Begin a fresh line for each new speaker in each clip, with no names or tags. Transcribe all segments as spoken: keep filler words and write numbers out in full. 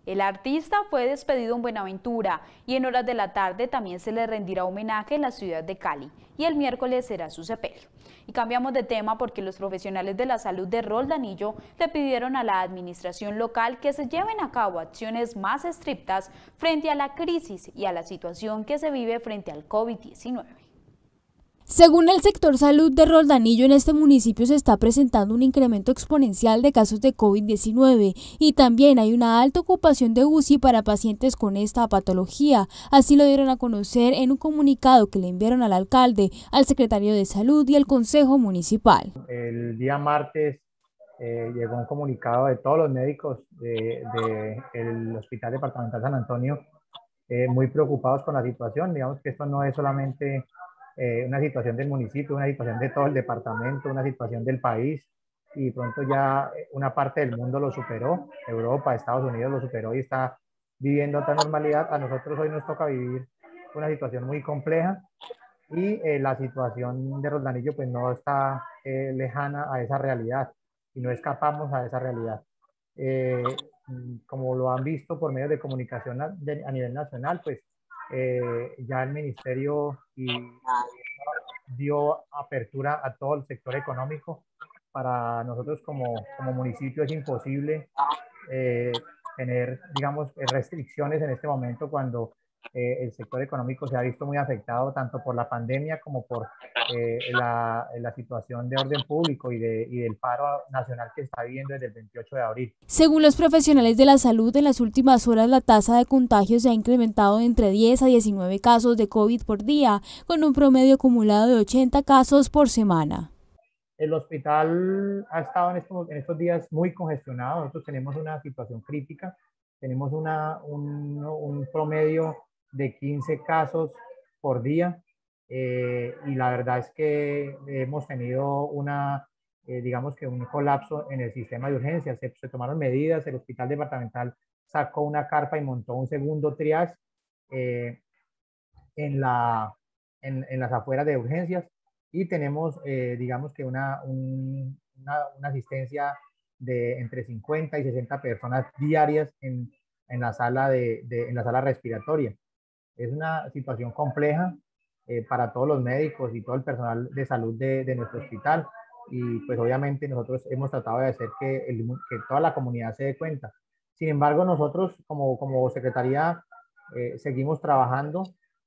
El artista fue despedido en Buenaventura y en horas de la tarde también se le rendirá homenaje en la ciudad de Cali y el miércoles será su sepelio. Y cambiamos de tema porque los profesionales de la salud de Roldanillo le pidieron a la administración local que se lleven a cabo acciones más estrictas frente a la crisis y a la situación que se vive frente al COVID diecinueve.
Según el sector salud de Roldanillo, en este municipio se está presentando un incremento exponencial de casos de COVID diecinueve y también hay una alta ocupación de U C I para pacientes con esta patología. Así lo dieron a conocer en un comunicado que le enviaron al alcalde, al secretario de Salud y al Consejo Municipal.
El día martes eh, llegó un comunicado de todos los médicos del de, de Hospital Departamental San Antonio eh, muy preocupados con la situación. Digamos que esto no es solamente Eh, una situación del municipio, una situación de todo el departamento, una situación del país, y pronto ya una parte del mundo lo superó, Europa, Estados Unidos lo superó y está viviendo otra normalidad. A nosotros hoy nos toca vivir una situación muy compleja y eh, la situación de Roldanillo pues no está eh, lejana a esa realidad y no escapamos a esa realidad. Eh, como lo han visto por medios de comunicación a, de, a nivel nacional, pues Eh, ya el ministerio y dio apertura a todo el sector económico. Para nosotros como, como municipio es imposible eh, tener, digamos, restricciones en este momento cuando eh, el sector económico se ha visto muy afectado tanto por la pandemia como por eh, la, la situación de orden público y, de, y del paro nacional que está viviendo desde el veintiocho de abril.
Según los profesionales de la salud, en las últimas horas la tasa de contagio se ha incrementado entre diez a diecinueve casos de COVID por día, con un promedio acumulado de ochenta casos por semana.
El hospital ha estado en estos, en estos días muy congestionado. Nosotros tenemos una situación crítica, tenemos una, un, un promedio de quince casos por día eh, y la verdad es que hemos tenido una, eh, digamos que un colapso en el sistema de urgencias. Se, se tomaron medidas, el hospital departamental sacó una carpa y montó un segundo triage eh, en, la, en, en las afueras de urgencias. Y tenemos, eh, digamos que una, un, una, una, asistencia de entre cincuenta y sesenta personas diarias en, en, la, sala de, de, en la sala respiratoria. Es una situación compleja eh, para todos los médicos y todo el personal de salud de, de nuestro hospital. Y pues obviamente nosotros hemos tratado de hacer que, el, que toda la comunidad se dé cuenta. Sin embargo, nosotros como, como Secretaría eh, seguimos trabajando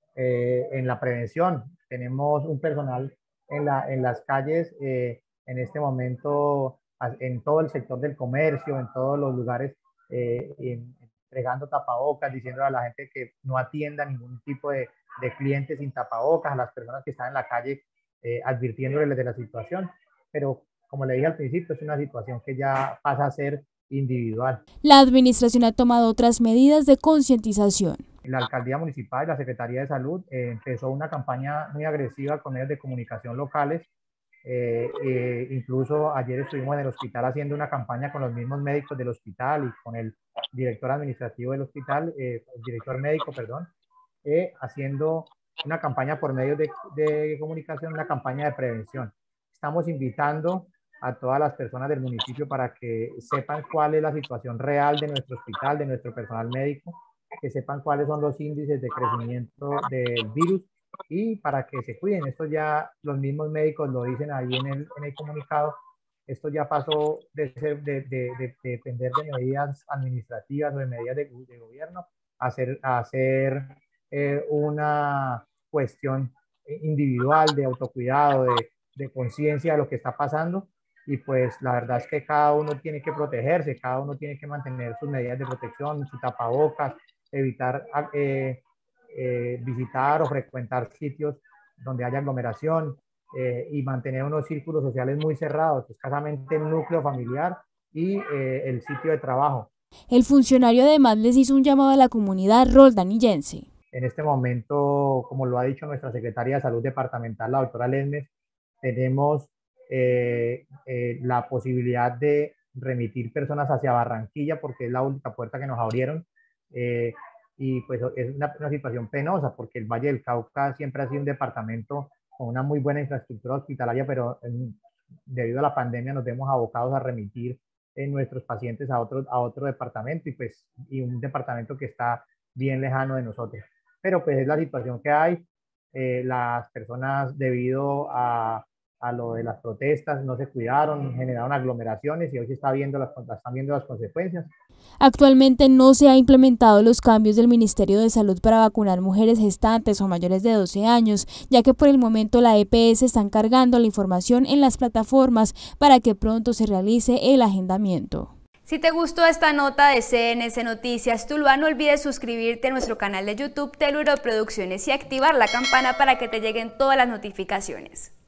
eh, en la prevención. Tenemos un personal en, la, en las calles, eh, en este momento, en todo el sector del comercio, en todos los lugares, eh, en, entregando tapabocas, diciendo a la gente que no atienda ningún tipo de, de clientes sin tapabocas, a las personas que están en la calle, eh, advirtiéndoles de la situación. Pero, como le dije al principio, es una situación que ya pasa a ser individual.
La administración ha tomado otras medidas de concientización.
La alcaldía municipal y la Secretaría de Salud eh, empezó una campaña muy agresiva con medios de comunicación locales. Eh, eh, incluso ayer estuvimos en el hospital haciendo una campaña con los mismos médicos del hospital y con el director administrativo del hospital, eh, el director médico, perdón, eh, haciendo una campaña por medios de, de comunicación, una campaña de prevención. Estamos invitando a todas las personas del municipio para que sepan cuál es la situación real de nuestro hospital, de nuestro personal médico, que sepan cuáles son los índices de crecimiento del virus y para que se cuiden. Esto ya los mismos médicos lo dicen ahí en el, en el comunicado. Esto ya pasó de, ser, de, de, de, de depender de medidas administrativas o de medidas de, de gobierno a ser, a ser eh, una cuestión individual de autocuidado, de, de conciencia de lo que está pasando. Y pues la verdad es que cada uno tiene que protegerse, cada uno tiene que mantener sus medidas de protección, su tapabocas, evitar eh, eh, visitar o frecuentar sitios donde haya aglomeración eh, y mantener unos círculos sociales muy cerrados, escasamente el núcleo familiar y eh, el sitio de trabajo.
El funcionario además les hizo un llamado a la comunidad roldanillense.
En este momento, como lo ha dicho nuestra secretaria de Salud departamental, la doctora Lesmes, tenemos eh, eh, la posibilidad de remitir personas hacia Barranquilla porque es la única puerta que nos abrieron. Eh, y pues es una, una situación penosa porque el Valle del Cauca siempre ha sido un departamento con una muy buena infraestructura hospitalaria, pero en, debido a la pandemia nos vemos abocados a remitir eh, nuestros pacientes a otro, a otro departamento y, pues, y un departamento que está bien lejano de nosotros. Pero pues es la situación que hay. Eh, las personas, debido a, a lo de las protestas, no se cuidaron, generaron aglomeraciones y hoy se está viendo las, están viendo las consecuencias.
Actualmente no se han implementado los cambios del Ministerio de Salud para vacunar mujeres gestantes o mayores de doce años, ya que por el momento la E P S está cargando la información en las plataformas para que pronto se realice el agendamiento.
Si te gustó esta nota de C N S Noticias Tuluá, no olvides suscribirte a nuestro canal de YouTube Teluro Producciones y activar la campana para que te lleguen todas las notificaciones.